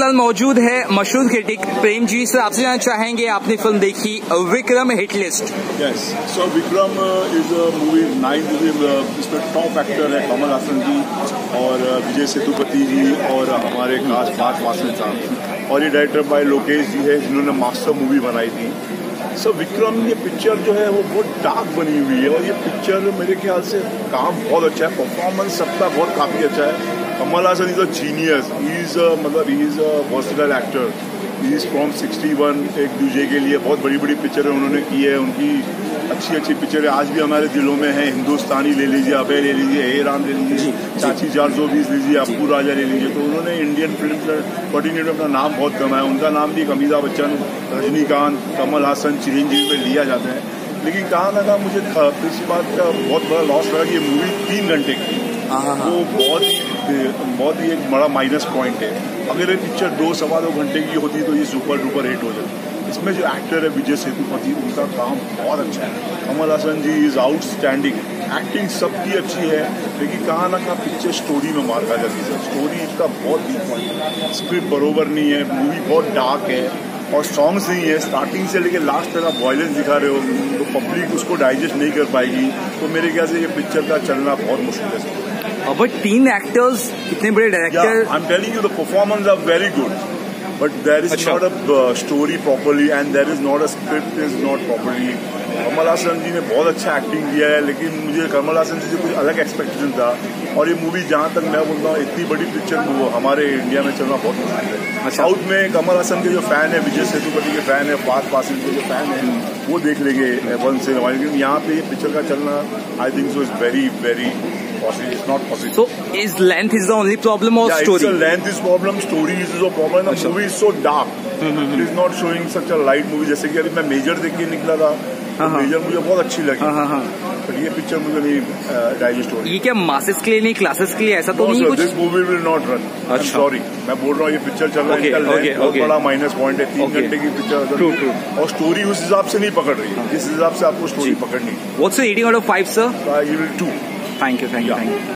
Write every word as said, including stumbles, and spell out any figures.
साथ मौजूद है मशहूर क्रिटिक प्रेम जी। सर आपसे जानना चाहेंगे, आपने फिल्म देखी Vikram hit list? Yes, so Vikram is a movie nine. इसमें टॉप एक्टर है कमल हासन जी और विजय सेतुपति जी और हमारे खास पार्थ वासन साहब, और ये डायरेक्टर बाय लोकेश जी है जिन्होंने मास्टर मूवी बनाई थी। सो so, विक्रम ये पिक्चर जो है वो बहुत डार्क बनी हुई है और ये पिक्चर मेरे ख्याल से काम बहुत अच्छा है, परफॉर्मेंस सबका बहुत काफ़ी अच्छा है। Kamal Haasan is a genius, he is मतलब he is a versatile actor, he is from sixty one. एक दूसरे के लिए बहुत बड़ी बड़ी पिक्चरें उन्होंने की है, उनकी अच्छी अच्छी पिक्चरें आज भी हमारे दिलों में हैं। हिंदुस्तानी ले लीजिए, अभय ले लीजिए, हे राम ले लीजिए, चाची चार सौ बीस लीजिए, अप्पू राजा ले लीजिए। तो उन्होंने इंडियन फिल्म कोऑर्डिनेटर में अपना नाम बहुत कमाया। उनका नाम भी अमिताभ बच्चन, रजनीकांत, कमल हासन, चिरंजीवी पे लिया जाता है। लेकिन कहाँ ना कहाँ मुझे इस बात का बहुत बड़ा लॉस लगा कि ये मूवी तीन घंटे की, वो बहुत ही बहुत ही एक बड़ा माइनस पॉइंट है। अगर ये पिक्चर दो सवा दो घंटे की होती तो ये सुपर डुपर हिट हो जाती। इसमें जो एक्टर है विजय सेतुपति, उनका काम बहुत अच्छा है। Kamal Haasan ji is outstanding, acting सबकी अच्छी है, लेकिन कहाँ ना कहाँ पिक्चर स्टोरी में मार खा जाती है। स्टोरी इसका बहुत वीक पॉइंट है, स्क्रिप्ट बरोबर नहीं है, मूवी बहुत डार्क है और सॉन्ग्स नहीं है। स्टार्टिंग से लेकर लास्ट तक आप वायलेंस दिखा रहे हो तो पब्लिक उसको डाइजेस्ट नहीं कर पाएगी। तो मेरे ख्याल से ये पिक्चर का चलना बहुत मुश्किल है। बट तीन एक्टर्स, इतने बड़े director, I am telling you the performance are very good, but there is not a story properly and there is not a script is not properly. Kamal Haasan ji ने बहुत अच्छा एक्टिंग किया है, लेकिन मुझे कमल हासन जी से कुछ अलग एक्सपेक्टेशन था। और ये मूवी जहाँ तक मैं बोलता हूँ इतनी बड़ी पिक्चर वो हमारे इंडिया में चलना बहुत मुश्किल है। साउथ में कमल हासन के जो फैन है, विजय सेतुपति के फैन है, पार्थ वासन के जो फैन है, वो देख लेंगे वन से। लेकिन यहाँ पे ये पिक्चर का चलना I think so is very very It's not possible. So, is length is the only problem or yeah, story? Yeah, length is problem, story is a problem. The movie is so dark. Mm-hmm. It is not showing such a light movie. जैसे कि अभी मैं major देख के निकला था, तो major मुझे बहुत अच्छी लगी, पर ये पिक्चर मुझे नहीं डाइजेस्ट हो रही। ये क्या मासेस के लिए नहीं, क्लासेस के लिए ऐसा तो नहीं कुछ? This movie will not run. I am sorry, मैं बोल रहा हूँ ये पिक्चर चल रहा है, इसका लेंथ बहुत बड़ा माइनस पॉइंट है। तीन घंटे की पिक्चर और स्टोरी उस हिसाब से नहीं पकड़ रही जिस हिसाब से आपको स्टोरी पकड़नी। What's the rating out of five, sir? I give it two. Thank you, thank you, thank you.